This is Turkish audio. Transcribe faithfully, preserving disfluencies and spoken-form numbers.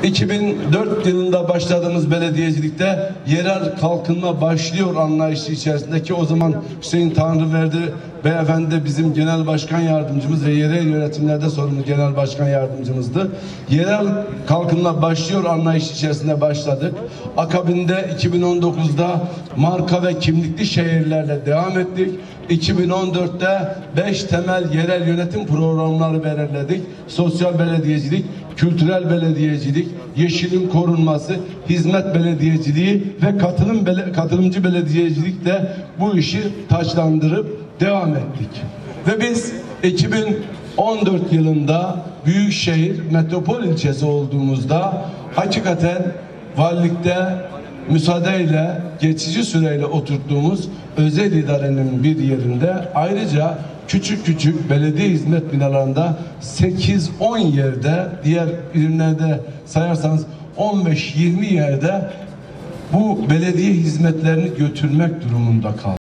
iki bin dört yılında başladığımız belediyecilikte yerel kalkınma başlıyor anlayışı içerisindeki o zaman Hüseyin Tanrıverdi beyefendi de bizim genel başkan yardımcımız ve yerel yönetimlerde sorumlu genel başkan yardımcımızdı. Yerel kalkınma başlıyor anlayışı içerisinde başladık. Akabinde iki bin on dokuzda marka ve kimlikli şehirlerle devam ettik. iki bin on dörtte beş temel yerel yönetim programları belirledik. Sosyal belediyecilik, kültürel belediyecilik, yeşilin korunması, hizmet belediyeciliği ve katılım bele, katılımcı belediyecilikle bu işi taçlandırıp devam ettik. Ve biz iki bin on dört yılında büyükşehir metropol ilçesi olduğumuzda hakikaten valilikte müsaadeyle geçici süreyle oturttuğumuz özel idarenin bir yerinde ayrıca küçük küçük belediye hizmet binalarında sekiz on yerde, diğer birimlerde sayarsanız on beş yirmi yerde bu belediye hizmetlerini götürmek durumunda kaldı.